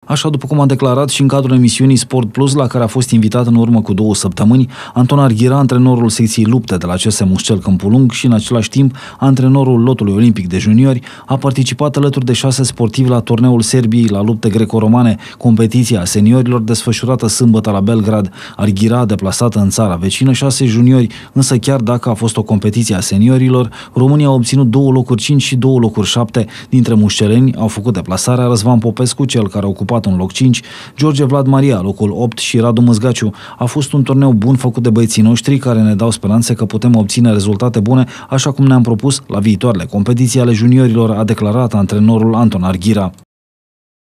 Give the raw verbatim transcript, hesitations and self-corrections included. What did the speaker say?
Așa după cum a declarat și în cadrul emisiunii Sport Plus, la care a fost invitat în urmă cu două săptămâni, Anton Arghira, antrenorul secției lupte de la C S Mușcel Câmpul Lung și în același timp antrenorul lotului olimpic de juniori, a participat alături de șase sportivi la turneul Serbiei la lupte greco-romane, competiția seniorilor desfășurată sâmbătă la Belgrad. Arghira a deplasat în țara vecină șase juniori, însă chiar dacă a fost o competiție a seniorilor, România a obținut două locuri cinci și două locuri șapte. Dintre mușceleni au făcut deplasarea Răzvan Popescu, cel care a ocupat un loc cinci, George Vlad Maria, locul opt și Radu Măzgaciu. A fost un turneu bun făcut de băieții noștri care ne dau speranțe că putem obține rezultate bune, așa cum ne-am propus la viitoarele competiții ale juniorilor, a declarat antrenorul Anton Arghira.